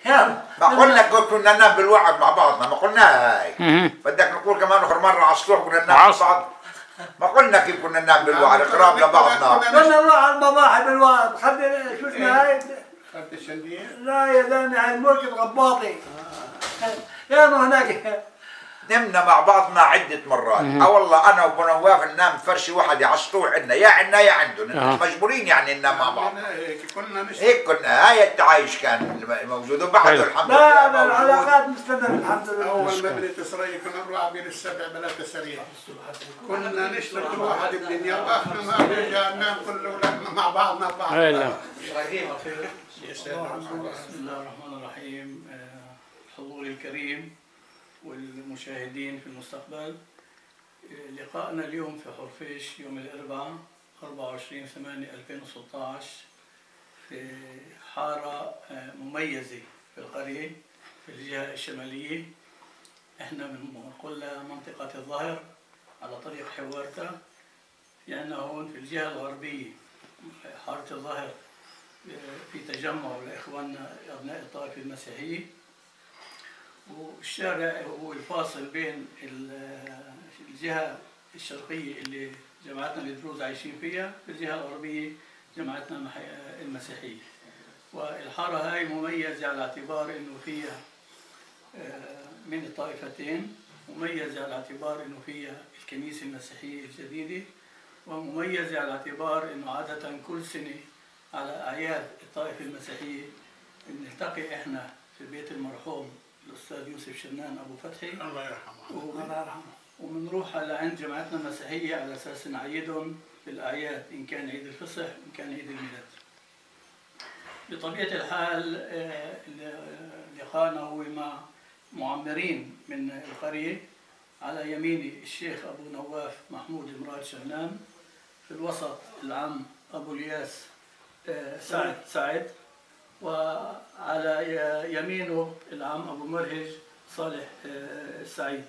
ما قلنا كنا ننام بالوعد مع بعضنا، ما قلناها هاي. بدك نقول كمان اخر مره على السطوح كنا ننام مع بعض. ما قلنا كيف كنا ننام بالوعد قراب لبعضنا. كنا نروح على المضاحي بالوعد. خلي شو اسمها هاي؟ خدت الشنديه؟ لا يا زلمه هاي الملك الغباطي. كانوا هناك نمنا مع بعضنا عدة مرات. والله أنا وأبو نواف ننام فرشة واحدة على السطوح عندنا، يا عندنا يا عندهم، مجبورين يعني ننام مع بعض. هيك كنا، هاي التعايش كان موجود وبعده الحمد لله. لا العلاقات مستمرة الحمد لله. أول ما بديت إسرائيل كنا نروح عبير السبع بلا تسريع. كنا نشتغل كل واحد بدنيا وآخر ما رجع ننام كل أولادنا مع بعضنا البعض. بسم الله الرحمن الرحيم. الحضور الكريم والمشاهدين في المستقبل، لقاءنا اليوم في حرفيش يوم الأربعاء 24/8/2016 في حارة مميزة في القرية في الجهة الشمالية. احنا بنقول لها منطقة الظهر على طريق حوارتا. في عندنا هون في الجهة الغربية حارة الظهر في تجمع لإخواننا أبناء الطائفة المسيحية، والشارع هو الفاصل بين الجهة الشرقية اللي جماعتنا الدروز عايشين فيها في الجهة الغربية جماعتنا المسيحية. والحارة هاي مميزة على اعتبار انه فيها من الطائفتين، مميزة على اعتبار انه فيها الكنيسة المسيحية الجديدة، ومميزة على اعتبار انه عادة كل سنة على اعياد الطائفة المسيحية بنلتقي احنا في بيت المرحوم الأستاذ يوسف شنان أبو فتحي الله يرحمه. الله يرحمه. وبنروح على عند جماعتنا المسيحية على أساس نعيدهم في الأعياد، إن كان عيد الفصح وإن كان عيد الميلاد. بطبيعة الحال لقاءنا هو مع معمرين من القرية. على يميني الشيخ أبو نواف محمود مراد شنان، في الوسط العم أبو الياس سعد، وعلى يمينه العم أبو مرهج صالح السعيد.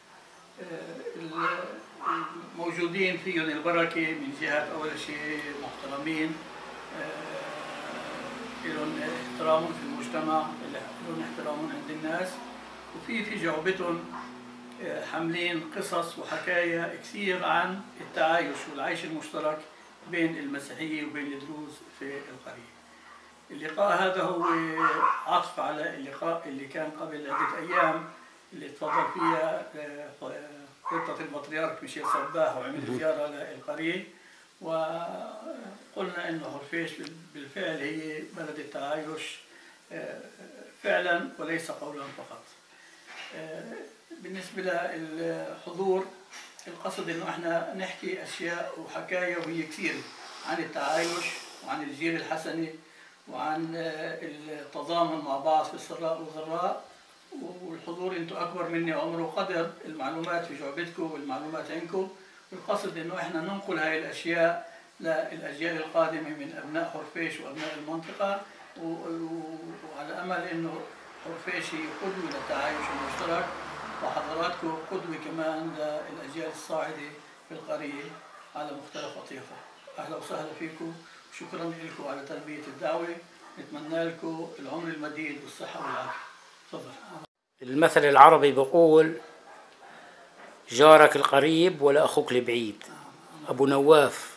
موجودين فيهم البركة من جهة أول شيء محترمين، لهم احترام في المجتمع، لهم احترام عند الناس، وفي جعبتهم حاملين قصص وحكايا كثير عن التعايش والعيش المشترك بين المسيحية وبين الدروز في القرية. اللقاء هذا هو عطف على اللقاء اللي كان قبل عدة أيام اللي تفضل فيها خطة البطريرك ميشيل صباح وعمل زيارة للقرية، وقلنا إنه حرفيش بالفعل هي بلد التعايش فعلا وليس قولا فقط. بالنسبة للحضور القصد إنه إحنا نحكي أشياء وحكايا وهي كثير عن التعايش وعن الجيل الحسني وعن التضامن مع بعض في السراء والضراء. والحضور انتم اكبر مني عمر وقدر، المعلومات في جعبتكم والمعلومات عندكم، والقصد انه احنا ننقل هاي الاشياء للاجيال القادمه من ابناء حرفيش وابناء المنطقه، وعلى امل انه حرفيش هي قدوه للتعايش المشترك، وحضراتكم قدوه كمان للاجيال الصاعده في القريه على مختلف اطيافها. اهلا وسهلا فيكم، شكرا لكم على تلبية الدعوة، نتمنى لكم العمر المديد والصحة والعافية. تفضل. المثل العربي بقول جارك القريب ولا أخوك البعيد. أبو نواف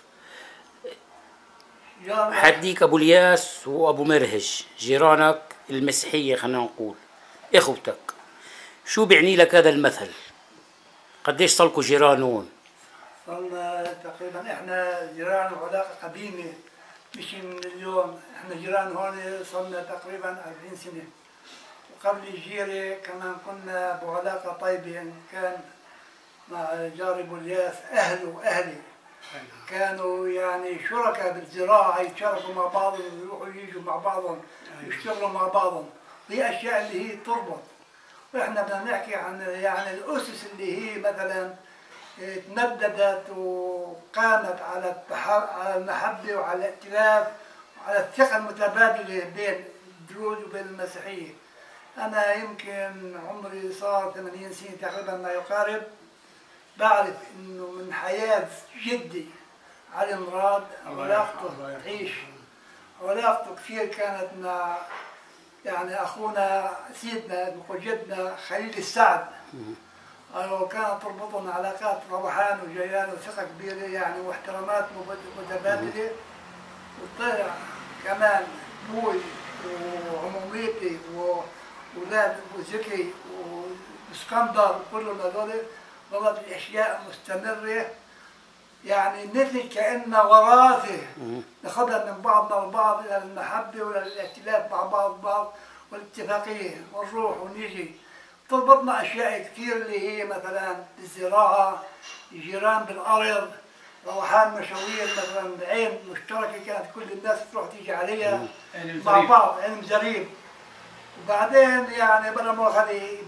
حديك أبو الياس وأبو مرهج جيرانك المسيحية، خلينا نقول إخوتك. شو بيعني لك هذا المثل؟ قديش صلكوا جيران هون؟ صلنا تقريبا احنا جيران وعلاقة قديمة، مش من اليوم. احنا جيران هون صلنا تقريبا 40 سنة، وقبل الجيرة كمان كنا بعلاقة طيبة. كان مع جاري ابو الياس اهله واهلي كانوا يعني شركاء بالزراعة، يتشاركوا مع بعضهم ويروحوا يجوا مع بعضهم يشتغلوا مع بعضهم. دي اشياء اللي هي تربط. واحنا بدنا نحكي عن يعني الاسس اللي هي مثلا تمددت وقامت على المحبة وعلى الائتلاف وعلى الثقة المتبادلة بين الدروز وبين المسيحية. أنا يمكن عمري صار 80 سنة تقريبا ما يقارب، بعرف إنه من حياة جدي علي مراد علاقته تعيش، علاقته كثير كانت مع يعني أخونا سيدنا جدنا خليل السعد وكانت تربطنا علاقات روحان وجيران وثقة كبيرة يعني واحترامات متبادلة. وطلع كمان أبوي وعموميتي وأولاد وزكي واسكندر وكلهم هذول ظلت الأشياء مستمرة يعني مثل كأنها وراثة ناخذها من بعضنا البعض إلى المحبة والائتلاف مع بعض والاتفاقية ونروح ونيجي. تربطنا أشياء كثير اللي هي مثلا الزراعة، جيران بالأرض، روحان مشاوير مثلا عين مشتركة كانت كل الناس تروح تيجي عليها مع بعض، علم زريب. وبعدين يعني بلا مؤاخذة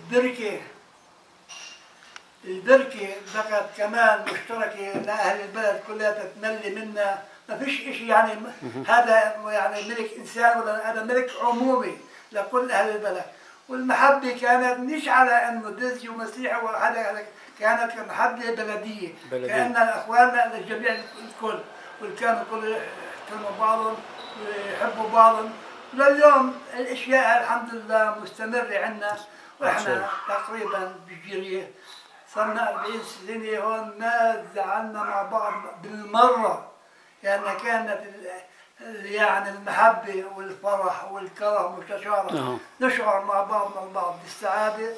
البركة بقت كمان مشتركة لأهل البلد كلها تتملي منها، ما فيش إشي يعني هذا يعني ملك إنسان ولا هذا ملك عمومي لكل أهل البلد. والمحبة كانت مش على إنه دزي ومسيحي وهذا، كانت محبة بلدية. كأن أخواننا لجميع الكل والكانوا كل يحترموا بعضهم ويحبوا بعضهم. لليوم الأشياء الحمد لله مستمرة عندنا، وإحنا تقريبا بجيرية صرنا 40 سنة هون ما زعلنا مع بعض بالمرة، لأن يعني كانت يعني المحبة والفرح والكرم متشارك، نشعر مع بعضنا البعض بالسعادة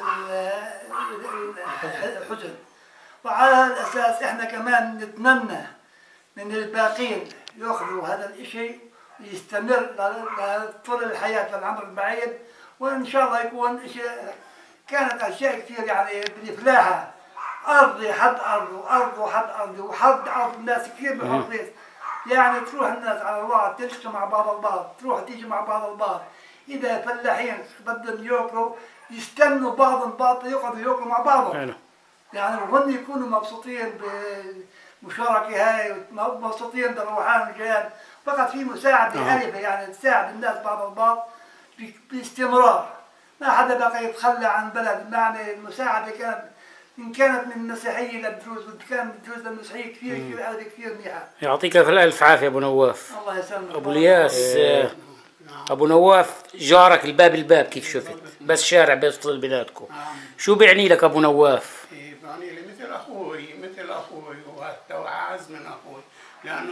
والحزن. وعلى هذا الأساس إحنا كمان نتمنى من الباقين يأخذوا هذا الإشي ويستمر طول الحياة للعمر البعيد، وإن شاء الله يكون إشي. كانت أشياء كثير يعني بنفلاها، أرضي حد أرضه وأرضه حد أرضه وحد أرض الناس كثير بالحريص. يعني تروح الناس على بعض تلتقي مع بعض البعض، تروح تيجي مع بعض البعض. إذا فلاحين بدهم ياكلوا يستنوا بعضهم بعض يقعدوا ياكلوا مع بعضهم. يعني وهم يكونوا مبسوطين بالمشاركة هاي ومبسوطين بالروحان والجيران. فقط في مساعدة ألفة يعني تساعد الناس بعض البعض باستمرار. ما حدا بقى يتخلى عن بلد. معنى المساعدة كانت إن كانت من المسيحية للدروز، وكان الدروز للمسيحية كثير كثير منيحة. يعطيك الألف عافية أبو نواف. الله يسلمك. أبو الياس أبو نواف جارك الباب كيف شفت، بس شارع بيفصل بيناتكم. شو بيعني لك أبو نواف؟ بيعني لي مثل أخوي وحتى أعز من أخوي، لأنه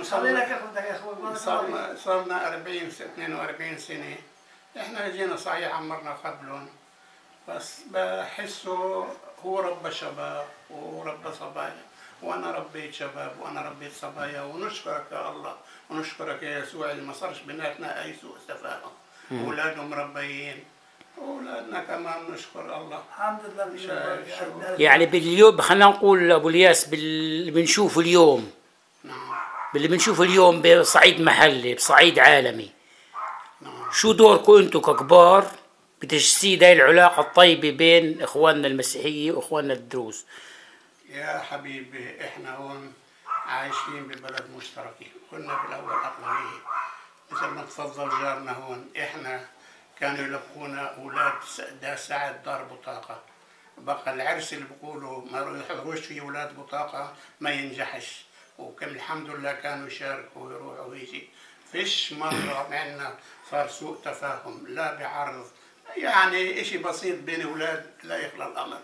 صرنا 42 سنة. إحنا جينا صحيح عمرنا قبلهم، بس بحسه هو رب شباب ورب صبايا، وأنا ربيت شباب وأنا ربيت صبايا. ونشكرك يا الله ونشكرك يا يسوع اللي ما صارش بيناتنا أي سوء تفاهم. أولادهم مربيين وأولادنا كمان نشكر الله الحمد لله. يعني باليوم خلينا نقول أبو الياس باللي بنشوفه اليوم، باللي بنشوفه اليوم بصعيد محلي بصعيد عالمي، شو دوركم انتم ككبار بتجسيد هاي العلاقة الطيبة بين اخواننا المسيحية واخواننا الدروز؟ يا حبيبي احنا هون عايشين ببلد مشتركين، كنا بالاول اقليمية مثل ما تفضل جارنا هون. احنا كانوا يلقونا اولاد ساعة دار بطاقة، بقى العرس اللي بيقولوا ما يحضروش فيه اولاد بطاقة ما ينجحش، وكم الحمد لله كانوا يشاركوا ويروحوا ويجي. فيش مرة معنا صار سوء تفاهم لا بعرض، يعني اشي بسيط بين اولاد لا يخلى الامر.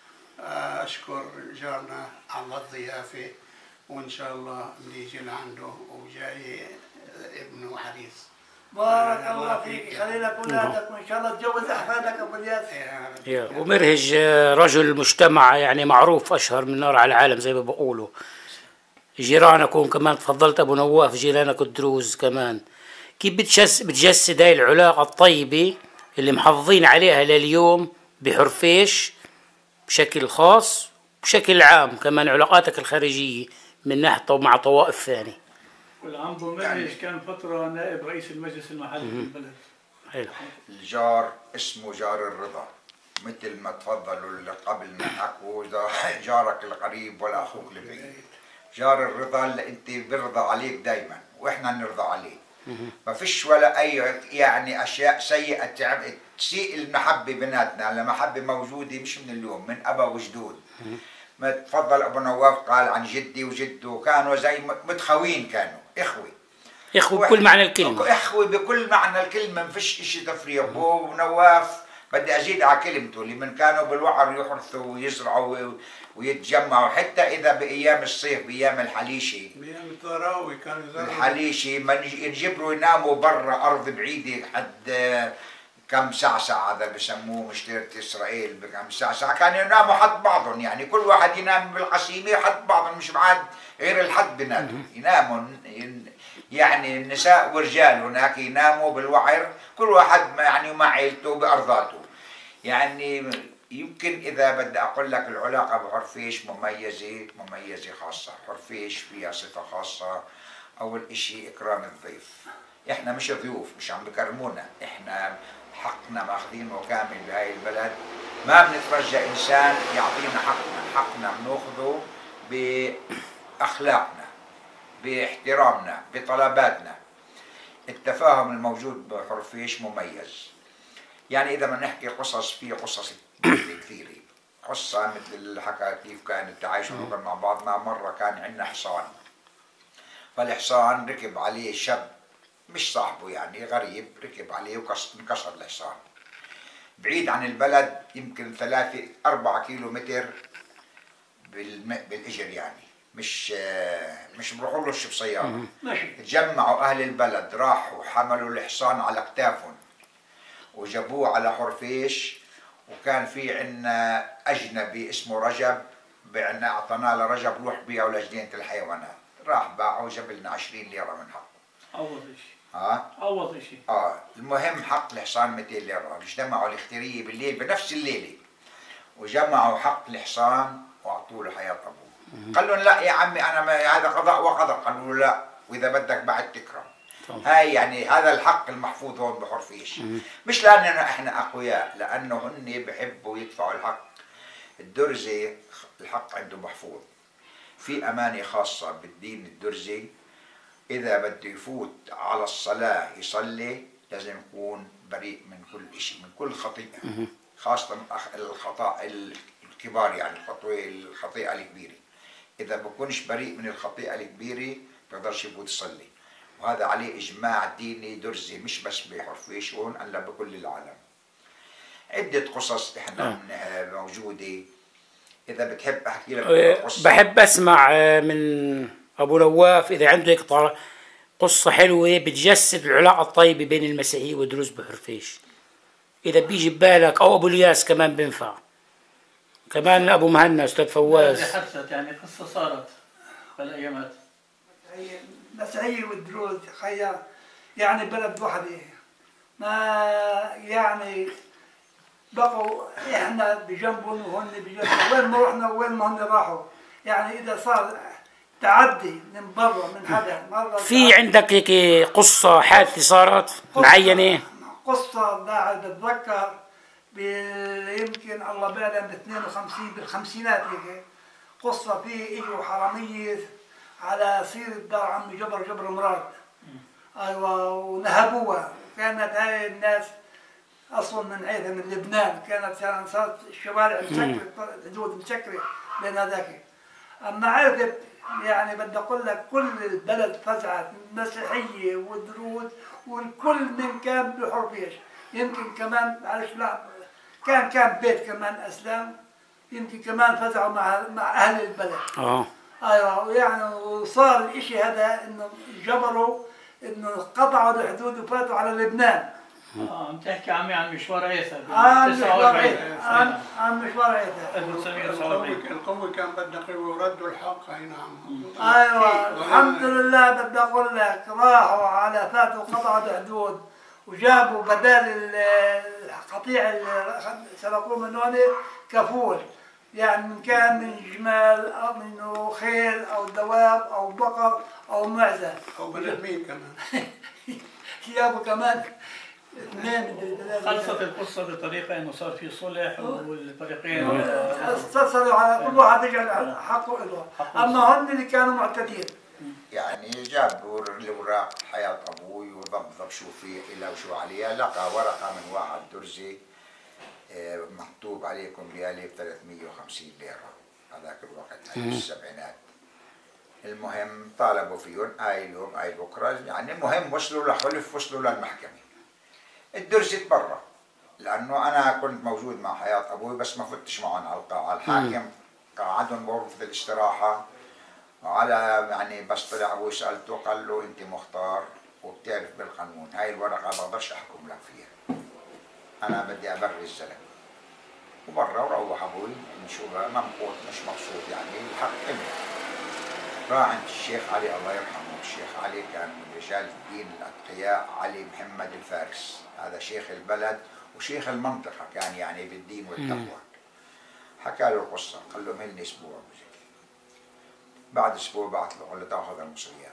اشكر جارنا على الضيافة، وان شاء الله بنيجي لعنده وجاي ابنه عريس. بارك الله فيك، خلي لك اولادك وان شاء الله تجوز احفادك ابو الياس. ومرهج رجل مجتمع يعني معروف اشهر من نار على العالم زي ما بقولوا. جيرانكم كمان تفضلت ابو نواف، جيرانك الدروز كمان، كيف بتجسد هاي العلاقة الطيبة اللي محافظين عليها لليوم بحرفيش بشكل خاص بشكل عام، كمان علاقاتك الخارجية من ناحية مع طوائف ثانية؟ كل عام بمرهج كان فترة نائب رئيس المجلس المحلي في البلد. حلو. الجار اسمه جار الرضا، مثل ما تفضلوا اللي قبلنا حكوا جارك القريب ولا اخوك البعيد. جار الرضا اللي انت بيرضى عليك دايما واحنا نرضى عليه. ما فيش ولا اي يعني اشياء سيئه تسيء المحبه بيناتنا. المحبه موجوده مش من اليوم، من ابا وجدود. ما تفضل ابو نواف قال عن جدي وجده كانوا زي متخوين، كانوا اخوه. إخوة بكل معنى الكلمة. إخوة بكل معنى الكلمة، ما فيش إشي تفريق. ونواف بدي أزيد على كلمته، اللي من كانوا بالوعر يحرثوا ويزرعوا ويتجمعوا، حتى إذا بأيام الصيف بأيام الحليشة، بأيام التراوي كانوا يزرعوا الحليشة ما ينجبروا يناموا برا أرض بعيدة حد كم سعسعة، هذا بسموه مشترة إسرائيل، بكم سعسعة كانوا يناموا حد بعضهم، يعني كل واحد ينام بالعصيمة حد بعضهم، مش بعاد غير الحد بيناتهم يناموا، يعني النساء والرجال هناك يناموا بالوعر، كل واحد يعني مع عيلته بأرضاته. يعني يمكن إذا بدي أقول لك العلاقة بحرفيش مميزة خاصة. حرفيش فيها صفة خاصة. أول إشي إكرام الضيف. إحنا مش ضيوف، مش عم بكرمونا، إحنا حقنا ماخذينه كامل بهاي البلد. ما بنترجى إنسان يعطينا حقنا بناخذه بأخلاقنا، باحترامنا، بطلباتنا. التفاهم الموجود بحرفيش مميز. يعني إذا بدنا نحكي قصص، في قصص كثيرة. قصة مثل اللي حكى كيف كان التعايش مع بعضنا. مرة كان عندنا حصان، فالحصان ركب عليه شاب مش صاحبه، يعني غريب، ركب عليه وانكسر الحصان بعيد عن البلد يمكن 3-4 كيلومتر بالإجر، يعني مش بروحوا له بسيارة. تجمعوا أهل البلد، راحوا حملوا الحصان على أكتافهم وجابوه على حرفيش. وكان في عندنا أجنبي اسمه رجب، أعطانا لرجب روح بيعه لجنينة الحيوانات. راح باعه وجاب لنا 20 ليرة من حقه. عوض شيء. عوض شيء. المهم حق الحصان 200 ليرة. اجتمعوا الاختيارية بالليل بنفس الليلة وجمعوا حق الحصان واعطوه لحياة ابوه. قال لهم لا يا عمي انا هذا قضاء وقدر. قالوا له لا، واذا بدك بعد تكرم. هاي يعني هذا الحق المحفوظ هون بحرفيش. مش لاننا احنا اقوياء، لانه هن بحبوا يدفعوا الحق. الدرزي الحق عنده محفوظ، في امانه خاصه بالدين الدرزي. اذا بده يفوت على الصلاه يصلي لازم يكون بريء من كل شيء، من كل خطيئه، خاصه الخطا الكبار، يعني الخطيئه الكبيره. اذا بكونش بريء من الخطيئه الكبيره بيقدرش يفوت يصلي. وهذا عليه اجماع ديني درزي، مش بس بحرفيش هون، الا بكل العالم. عده قصص احنا موجوده. اذا بتحب احكي لك قصه. بحب اسمع من ابو نواف اذا عنده هيك قصه حلوه بتجسد العلاقه الطيبه بين المسيحيه والدروز بحرفيش. اذا بيجي ببالك، او ابو الياس كمان بينفع، كمان ابو مهنا استاذ فواز. حدثت يعني قصه صارت بالايامات. المسيحيه والدروز خيا يعني بلد وحده، ما يعني بقوا احنا بجنبهم وهن بجنبهم، وين ما رحنا وين ما هن راحوا. يعني اذا صار تعدي من برا من حدا مرة، في عندك هيك قصة حادثة صارت معينة؟ قصة بتذكر يمكن الله بعلم ب 52 بالخمسينات هيك. قصة في اجوا حرامية على سيرة دار عمي جبر مراد. ايوه ونهبوها. كانت هاي الناس اصلا من عيدها من لبنان، كانت صارت الشوارع مسكره، الحدود مسكره بين هذاك. اما عرفت يعني بدي اقول لك كل البلد فزعت، مسيحيه ودروز والكل من كان بحرفيش. يمكن كمان معلش لا كان بيت كمان اسلام، يمكن كمان فزعوا مع اهل البلد. ايوه يعني وصار الاشي هذا انه جبروا انه قطعوا الحدود وفاتوا على لبنان. عم تحكي عن مشوار عيسى 49. عن مشوار عيسى 1949. القوة كان بدها قوة وردوا الحق. اي نعم. ايوه الحمد لله. بدي اقول لك راحوا على فاتوا قطعوا الحدود وجابوا بدال القطيع اللي سرقوه من هون كفول، يعني من كان من جمال او من خيل او دواب او بقر او معزه او بني ادمين كمان. جابوا كمان. خلصت القصة بطريقة انه صار في صلح والفريقين استصروا على كل واحد يجعل حقه له، اما هن اللي كانوا معتدين. يعني جابوا الأوراق حياة أبوي وضبضب شو في إلى وشو عليها. لقى ورقة من واحد درزي مكتوب عليكم بيالي ب 350 ليرة هذاك الوقت، هاي السبعينات. المهم طالبوا فيهم هاي اليوم هاي بكره، يعني المهم وصلوا لحلف، وصلوا للمحكمة. الدرز اتبرع لأنه أنا كنت موجود مع حياة أبوي بس ما فتش معهم على القاعة. الحاكم قعدهم بغرفة الاستراحة وعلى يعني بس طلع أبوي سألته قال له أنت مختار وبتعرف بالقانون هاي الورقة ما بقدرش أحكم لك فيها، أنا بدي أبرر الزلمة. وبرا وروح أبوي نشوفها ممقوت مش مبسوط، يعني الحق إله. راح عند الشيخ علي الله يرحمه. الشيخ علي كان من رجال الدين الأتقياء، علي محمد الفارس، هذا شيخ البلد وشيخ المنطقة كان يعني بالدين والتقوى. حكى له القصة، قال له مهلني أسبوع. بعد أسبوع بعث له قال له تاخذ المصريات.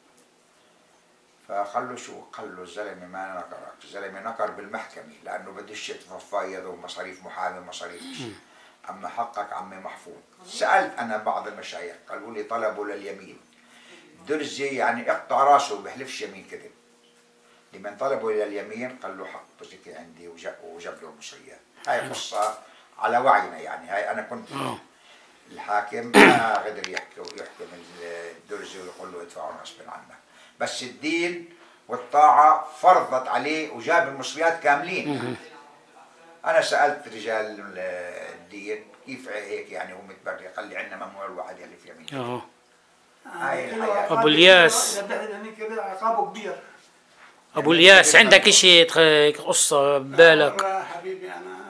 فقال له شو؟ قال له الزلمة ما نكرك، الزلمة نكر بالمحكمة لأنه بدش يتفايض ومصاريف محامي ومصاريف شيء. أما حقك عمي محفوظ. سألت أنا بعض المشايخ قالوا لي طلبوا لليمين. درزي يعني اقطع راسه وبحلفش يمين كذب. لمن طلبوا لليمين قال له حق بزكي عندي وجاب له المصريات. هاي قصة على وعينا، يعني هاي أنا كنت الحاكم ما قدر يحكم الدرزي ويقول له ادفعوا غصبا عنك، بس الدين والطاعة فرضت عليه وجاب المصريات كاملين. أنا سألت رجال الدين كيف هيك يعني هو متبرع؟ قال لي عندنا ممنوع الواحد يحلف يمين. هاي الحياة. أبو الياس، عقابه كبير. أبو الياس عندك إشي قصة ببالك؟ حبيبي أنا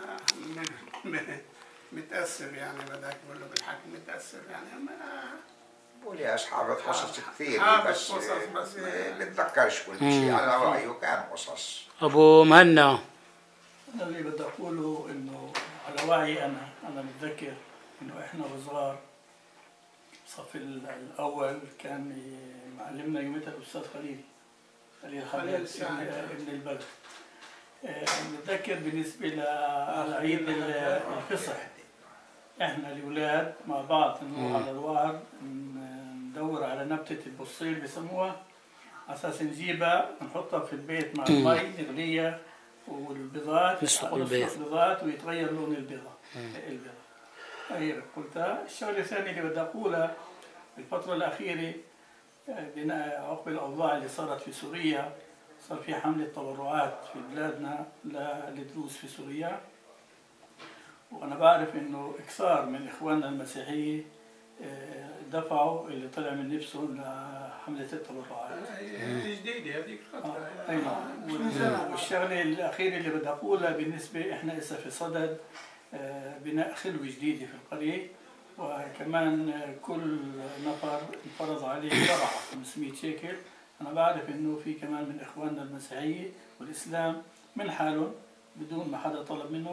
متأسف، يعني بدك تقول له بالحكي متأسف يعني. أبو الياس حافظ قصص كثير بس بتذكرش كل شيء على رأيه، كان قصص. أبو مهنا، أنا اللي بدي أقوله إنه على وعي أنا متذكر إنه إحنا وصغار الصف الأول كان معلمنا يومتها الأستاذ خليل حبيب ابن البلد. متذكر بالنسبة لعيد الفصح إحنا الأولاد مع بعض نروح على الوعر ندور على نبتة البصيل بسموها، على أساس نجيبها نحطها في البيت مع المي نغليها والبيضات نسلق البيضات ويتغير لون البيضة. هي قلتها. الشغلة الثانية اللي بدي أقولها بالفترة الأخيرة بناء عقب الأوضاع اللي صارت في سوريا، صار في حملة تبرعات في بلادنا للدروز في سوريا، وأنا بعرف إنه إكثار من إخواننا المسيحية دفعوا اللي طلع من نفسهم لحملة التبرعات. جديدة هذيك الفترة. أي نعم. والشغلة الأخيرة اللي بدي أقولها بالنسبة إحنا إسا في صدد بناء خلوة جديدة في القرية، وكمان كل نفر انفرض عليه جرعة 500 شيكل. أنا بعرف إنه في كمان من إخواننا المسيحية والإسلام من حالهم بدون ما حدا طلب منهم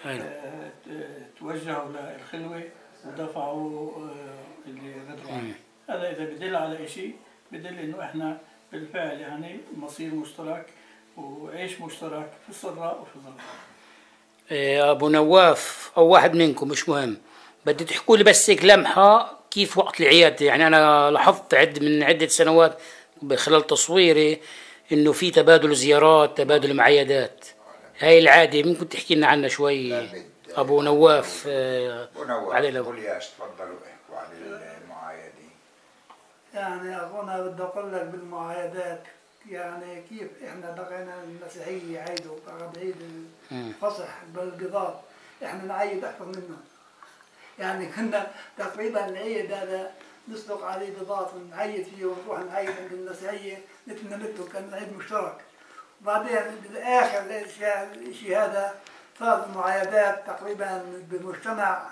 توجهوا للخلوة ودفعوا اللي قدروا عليه. هذا إذا بدل على شيء بدل إنه إحنا بالفعل يعني مصير مشترك وعيش مشترك في السراء وفي الضراء. أبو نواف أو واحد منكم مش مهم، بدي تحكوا لي بس هيك لمحة كيف وقت العيادة. يعني أنا لاحظت من عدة سنوات خلال تصويري إنه في تبادل زيارات، تبادل معايدات. هاي العادة ممكن تحكي لنا عنها شوي أبو نواف؟ أبو نواف، أبو الياس تفضلوا احكوا عن المعايدة. يعني أخونا بدي أقول لك بالمعايدات يعني كيف إحنا بقينا المسيحية يعيدوا بعد عيد الفصح بالقضاء، إحنا نعيد أكثر منهم. يعني كنا تقريبا العيد هذا نسلق عليه بيضات ونعيد فيه ونروح نعيد عند المسيحية مثل مثله، كان عيد مشترك. وبعدين بالآخر الشيء هذا صار المعايدات تقريبا بمجتمع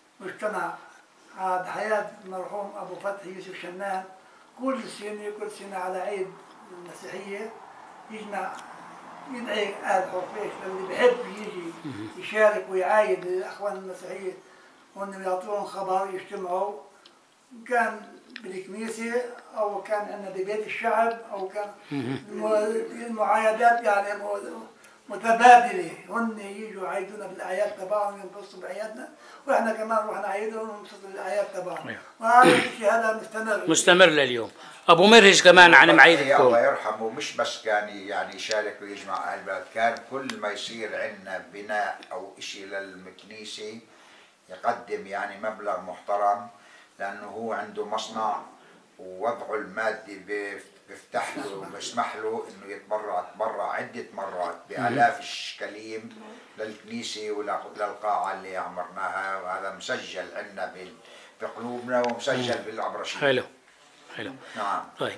عاد حياة المرحوم أبو فتحي يوسف شنان. كل سنة على عيد المسيحية يجمع يدعي آل حرفيش اللي بحب يجي يشارك ويعايد الأخوان المسيحية، وإنهم يعطوهم خبر يجتمعوا، كان بالكنيسة أو كان عندنا ببيت الشعب أو كان المعايدات يعني متبادلة. هن يجوا يعيدونا بالأعياد تبعهم ينبسطوا بأعيادنا، وإحنا كمان نروح نعيدهم وننبسط بالأعياد تبعهم. وهذا الشيء هذا مستمر لليوم. أبو مرهج كمان عن معيدتكم. الله يرحمه مش بس كان يعني يشارك ويجمع أهل البلد، كان كل ما يصير عندنا بناء أو إشي للكنيسة يقدم يعني مبلغ محترم، لأنه هو عنده مصنع ووضعه المادي بيفتح له وبيسمح له انه يتبرع عدة مرات بآلاف الشكاليم للكنيسة وللقاعة اللي عمرناها، وهذا مسجل عندنا في قلوبنا ومسجل بالعبرشية. حلو حلو. نعم. طيب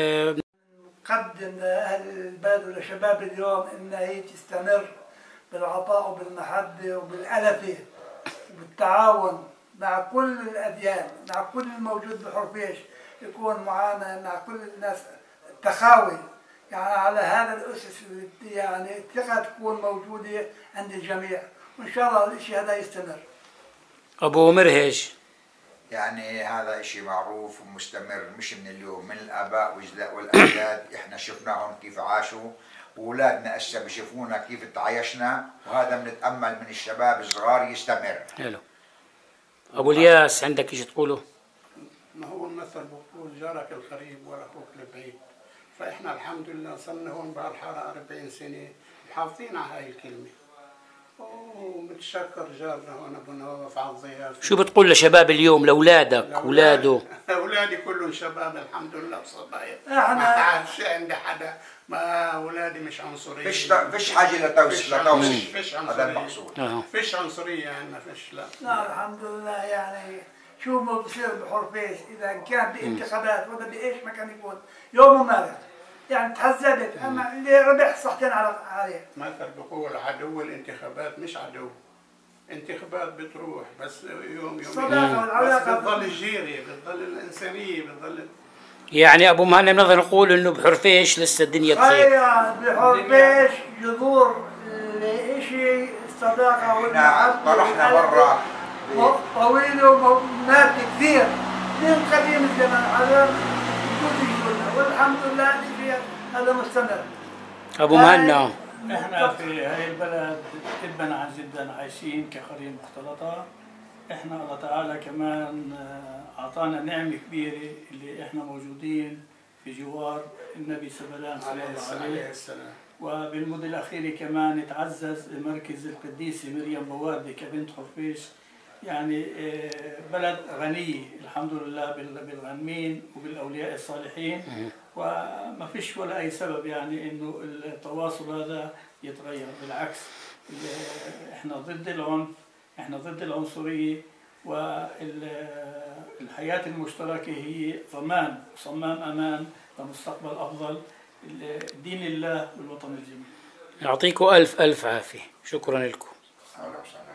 نقدم لأهل البلد ولشباب اليوم إن هي تستمر بالعطاء وبالمحبة وبالألفة وبالتعاون مع كل الأديان، مع كل الموجود بحرفيش، يكون معنا مع كل الناس تخاوي، يعني على هذا الأسس يعني الثقة تكون موجودة عند الجميع، وإن شاء الله الشيء هذا يستمر. أبو مرهج، يعني هذا اشي معروف ومستمر، مش من اليوم، من الآباء والأجداد. احنا شفناهم كيف عاشوا، واولادنا هسه بيشوفونا كيف تعايشنا، وهذا بنتأمل من الشباب الصغار يستمر. حلو. أبو الياس عندك شيء تقوله؟ ما هو المثل بقول جارك القريب وأخوك البعيد، فإحنا الحمد لله صرنا هون بهالحارة 40 سنة محافظين على هاي الكلمة، ومتشكر جارنا هون أبو نواف على الضيافة. شو بتقول لشباب اليوم، لأولادك أولاده؟ أولادي كلهم شباب الحمد لله وصبايا، إحنا ما تعرفش عندي حدا، ما أولادي مش عنصريين، فيش حاجة لتوصيل، فيش هذا المقصود. فيش عنصرية عندنا، فيش لا. لا الحمد لله. يعني شو ما بصير بحرفيش إذا كان بانتخابات ولا بإيش ما كان يكون يوم ومالك، يعني تحزبت، أما اللي ربح صحتين عليه. مثل بقول عدو الانتخابات مش عدو، انتخابات بتروح بس يوم الصداقة والعلاقة بتضل الجيري، بتضل الإنسانية، بتضل. يعني أبو مهنا بنقدر نقول إنه بحرفيش لسه الدنيا بخير. بحرفيش جذور لإشي الصداقة والمحبة طرحنا برا طويلة ومات كثير من قديم الزمان على وجود الجنة، والحمد لله هذا مستمر. أبو مهنا، احنا في هاي البلد ابا عن جدا عايشين كقرية مختلطة. احنا الله تعالى كمان اعطانا نعمة كبيرة اللي احنا موجودين في جوار النبي سبلان صلى الله عليه وسلم، وبالمدة الأخيرة كمان تعزز مركز القديسة مريم بوادي كبنت حرفيش. يعني بلد غنية الحمد لله بالغنمين وبالأولياء الصالحين، وما فيش ولا أي سبب يعني إنه التواصل هذا يتغير. بالعكس إحنا ضد العنف، إحنا ضد العنصرية، والحياة المشتركة هي ضمان وصمام أمان لمستقبل أفضل دين الله والوطن الجميل. يعطيكم ألف ألف عافية. شكرا لكم.